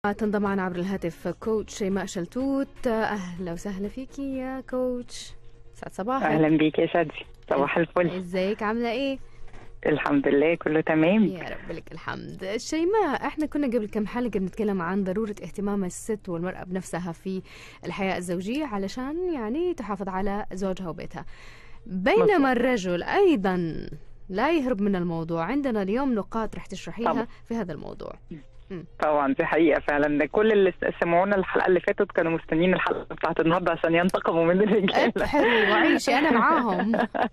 تنضم معنا عبر الهاتف كوتش شيماء شلتوت. أهلا وسهلا فيكي يا كوتش، سعد صباحك. أهلا بيك يا شادي، صباح الفل. ازيك، عاملة ايه؟ الحمد لله كله تمام يا رب لك الحمد. شيماء، احنا كنا قبل كم حلقة بنتكلم عن ضرورة اهتمام الست والمرأة بنفسها في الحياة الزوجية علشان يعني تحافظ على زوجها وبيتها، بينما الرجل أيضا لا يهرب من الموضوع. عندنا اليوم نقاط رح تشرحيها طبعا في هذا الموضوع. طبعا دي حقيقة فعلا. ده كل اللي سمعونا الحلقة اللي فاتت كانوا مستنيين الحلقة بتاعت النهارده عشان ينتقموا من الرجالة. ابحري وعيشي أنا معاهم.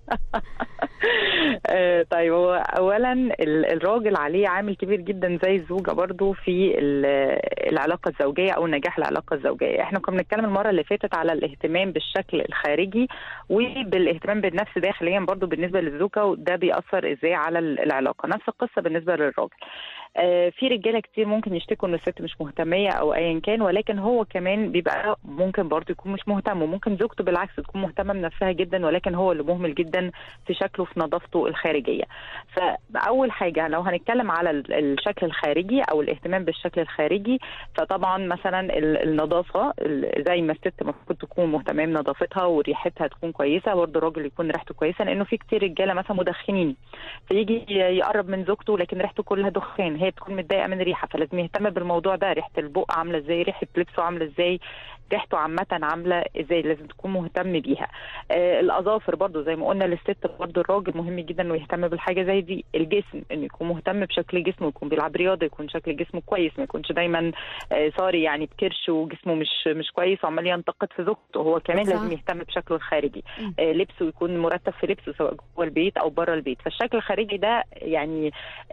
طيب، هو أولا الراجل عليه عامل كبير جدا زي الزوجة برضو في العلاقة الزوجية أو نجاح العلاقة الزوجية. احنا كنا بنتكلم المرة اللي فاتت على الاهتمام بالشكل الخارجي وبالاهتمام بالنفس داخليا برضو بالنسبة للزوجة، وده بيأثر ازاي على العلاقة. نفس القصة بالنسبة للراجل. في رجاله كتير ممكن يشتكوا ان الست مش مهتميه او ايا كان، ولكن هو كمان بيبقى ممكن برضه يكون مش مهتم، وممكن زوجته بالعكس تكون مهتمه بنفسها جدا ولكن هو اللي مهمل جدا في شكله في نظافته الخارجيه. فاول حاجه لو هنتكلم على الشكل الخارجي او الاهتمام بالشكل الخارجي، فطبعا مثلا النظافه زي ما الست المفروض تكون مهتمه بنظافتها وريحتها تكون كويسه، برضه الراجل يكون ريحته كويسه، لانه في كتير رجاله مثلا مدخنين فيجي يقرب من زوجته لكن ريحته كلها دخان، هي بتكون متضايقه من الريحه، فلازم يهتم بالموضوع ده. ريحه البق عامله ازاي، ريحه لبسه عامله ازاي، ريحته عامه عامله ازاي، لازم تكون مهتم بيها. الاظافر برضو زي ما قلنا للست، برضو الراجل مهم جدا انه يهتم بالحاجه زي دي. الجسم انه يكون مهتم بشكل جسمه، يكون بيلعب رياضه، يكون شكل جسمه كويس، ما يكونش دايما صاري يعني بكرش وجسمه مش كويس وعمال ينتقد في زوجته. هو كمان لازم يهتم بشكله الخارجي. لبسه يكون مرتب في لبسه سواء جوه البيت او بره البيت. فالشكل الخارجي ده يعني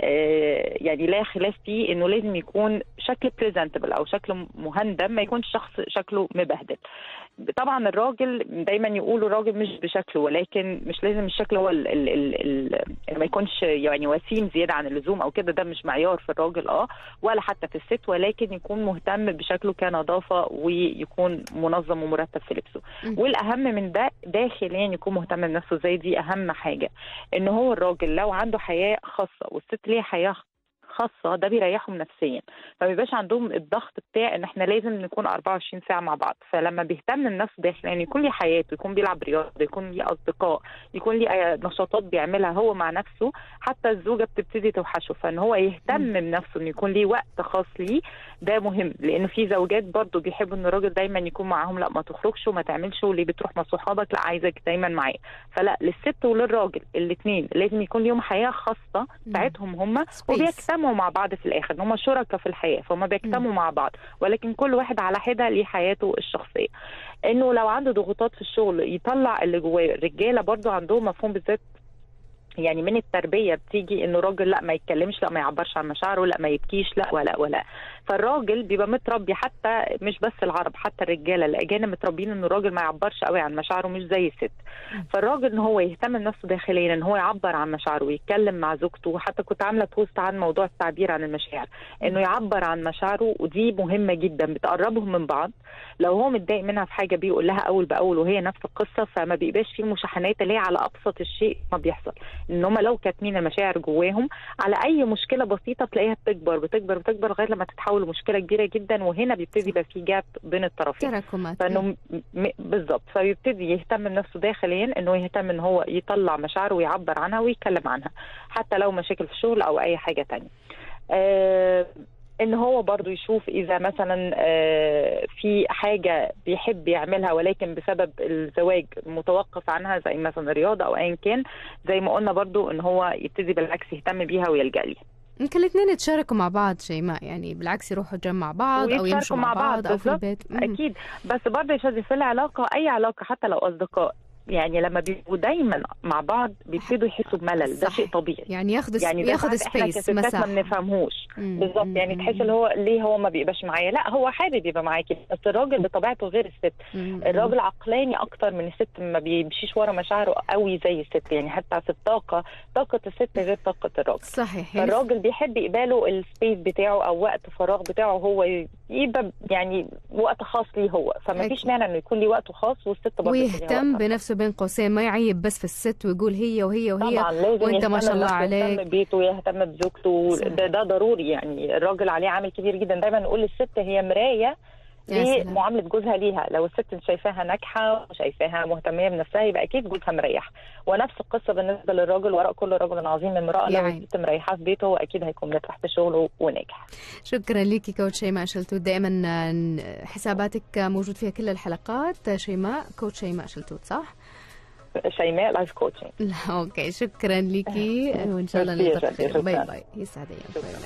لا خلاف فيه انه لازم يكون شكل بريزنتبل او شكل مهندم، ما يكونش شخص شكله مبهدل. طبعا الراجل دايما يقولوا الراجل مش بشكله، ولكن مش لازم الشكل هو ما يكونش يعني وسيم زياده عن اللزوم او كده، ده مش معيار في الراجل ولا حتى في الست، ولكن يكون مهتم بشكله كنظافه ويكون منظم ومرتب في لبسه. والاهم من ده داخليا يكون مهتم بنفسه، زي دي اهم حاجه. ان هو الراجل لو عنده حياه خاصه والست ليها حياه خاصه، ده بيريحهم نفسيا، فما بيبقاش عندهم الضغط بتاع ان احنا لازم نكون 24 ساعه مع بعض. فلما بيهتم بنفسه داخليا يعني يكون ليه حياته، يكون بيلعب رياضه، يكون ليه اصدقاء، يكون ليه نشاطات بيعملها هو مع نفسه، حتى الزوجه بتبتدي توحشه. فان هو يهتم بنفسه، ان يكون ليه وقت خاص ليه، ده مهم. لان في زوجات برضو بيحبوا ان الراجل دايما يكون معاهم، لا ما تخرجش وما تعملش وليه بتروح مع صحابك، لا عايزك دايما معايا. فلا، للست وللراجل الاثنين لازم يكون ليهم حياه خاصه بتاعتهم هم، وبيجتمعوا مع بعض في الاخر، هم شركاء في الحياه، فهم بيجتمعوا مع بعض، ولكن كل واحد على حده ليه حياته الشخصيه. انه لو عنده ضغوطات في الشغل يطلع اللي جواه. الرجاله برضو عندهم مفهوم بالذات يعني من التربيه بتيجي انه الراجل لا ما يتكلمش، لا ما يعبرش عن مشاعره، لا ما يبكيش، لا ولا. فالراجل بيبقى متربي، حتى مش بس العرب، حتى الرجاله الاجانب متربيين ان الراجل ما يعبرش قوي عن مشاعره، مش زي الست. فالراجل ان هو يهتم بنفسه داخليا، ان هو يعبر عن مشاعره ويتكلم مع زوجته. حتى كنت عامله بوست عن موضوع التعبير عن المشاعر، انه يعبر عن مشاعره، ودي مهمه جدا بتقربهم من بعض. لو هو متضايق منها في حاجه بيقول لها اول باول وهي نفس القصه، فما بيبقاش فيه مشاحنات اللي هي على ابسط الشيء ما بيحصل. ان هم لو كاتمين المشاعر جواهم على اي مشكله بسيطه تلاقيها بتكبر بتكبر بتكبر لغايه لما تتحول لمشكله كبيره جدا، وهنا بيبتدي يبقى في جاب بين الطرفين، تراكمات. فانه بالظبط. فبيبتدي يهتم بنفسه داخليا، انه يهتم ان هو يطلع مشاعره ويعبر عنها ويتكلم عنها، حتى لو مشاكل في الشغل او اي حاجه تانية. ان هو برضو يشوف اذا مثلا في حاجه بيحب يعملها ولكن بسبب الزواج متوقف عنها، زي مثلا الرياضه او ايا كان، زي ما قلنا برضو ان هو يبتدي بالعكس يهتم بيها ويلجأ ليها. يمكن الاثنين يتشاركوا مع بعض شيماء، يعني بالعكس يروحوا الجيم مع بعض او يمشوا مع بعض او في البيت. اكيد. بس برضه يا شادي في العلاقه، اي علاقه حتى لو اصدقاء، يعني لما بيبقوا دايما مع بعض بيبتدوا يحسوا بملل، ده شيء طبيعي. يعني ياخد سبيس، مساحه، ما بنفهموش بالظبط. يعني تحس اللي هو ليه هو ما بيبقاش معايا، لا هو حابب يبقى معاكي، بس الراجل بطبيعته غير الست. الراجل عقلاني اكتر من الست، ما بيمشيش ورا مشاعره قوي زي الست. يعني حتى في طاقه الست غير طاقه الراجل. صحيح. فالراجل بيحب يقبله السبيس بتاعه او وقت فراغ بتاعه، هو يبقى يعني وقت خاص ليه هو، فما فيش مانع انه يكون ليه وقت خاص والست برضه ويهتم بنفسه نفسه بين قوسين، ما يعيب بس في الست ويقول هي وهي وهي، طبعا لازم وانت ما شاء الله يهتم عليك. ببيته ويهتم بزوجته، ده ضروري يعني. الراجل عليه عامل كبير جدا. دايما نقول الست هي مرايه لمعامله جوزها ليها. لو الست شايفاها ناجحه وشايفاها مهتميه بنفسها يبقى اكيد جوزها مريح. ونفس القصه بالنسبه للراجل، وراء كل رجل عظيم امراه. لو الست مريحه في بيته اكيد هيكون مرتاح في شغله وناجح. شكرا ليكي كوتش شيماء شلتوت، دائما حساباتك موجود فيها كل الحلقات. شيماء كوتش شيماء شلتوت صح؟ شيماء لايف كوتشنج. اوكي شكرا ليكي، وان شاء الله نلتقي. باي باي، يسعد ايامك.